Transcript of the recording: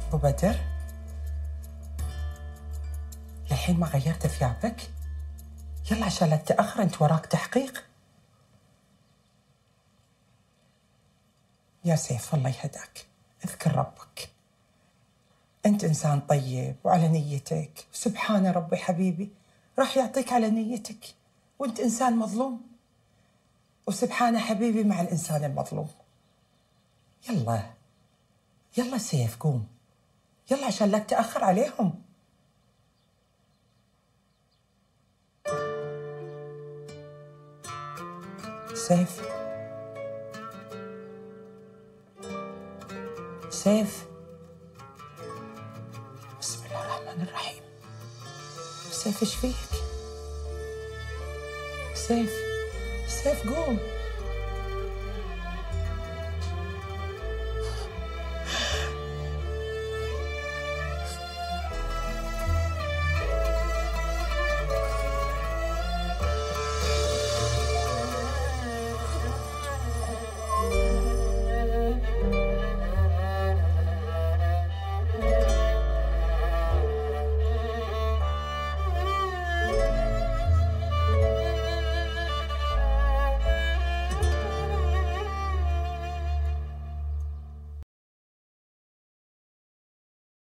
أبو بدر، للحين ما غيرت ثيابك؟ يلا عشان لا تتأخر، أنت وراك تحقيق. يا سيف الله يهداك، اذكر ربك. أنت إنسان طيب وعلى نيتك، سبحان ربي حبيبي راح يعطيك على نيتك، وأنت إنسان مظلوم، وسبحانه حبيبي مع الإنسان المظلوم. يلا يلا سيف قوم، يلا عشان لا تتأخر عليهم. سيف، سيف، بسم الله الرحمن الرحيم. سيف ايش فيك؟ سيف، سيف قوم.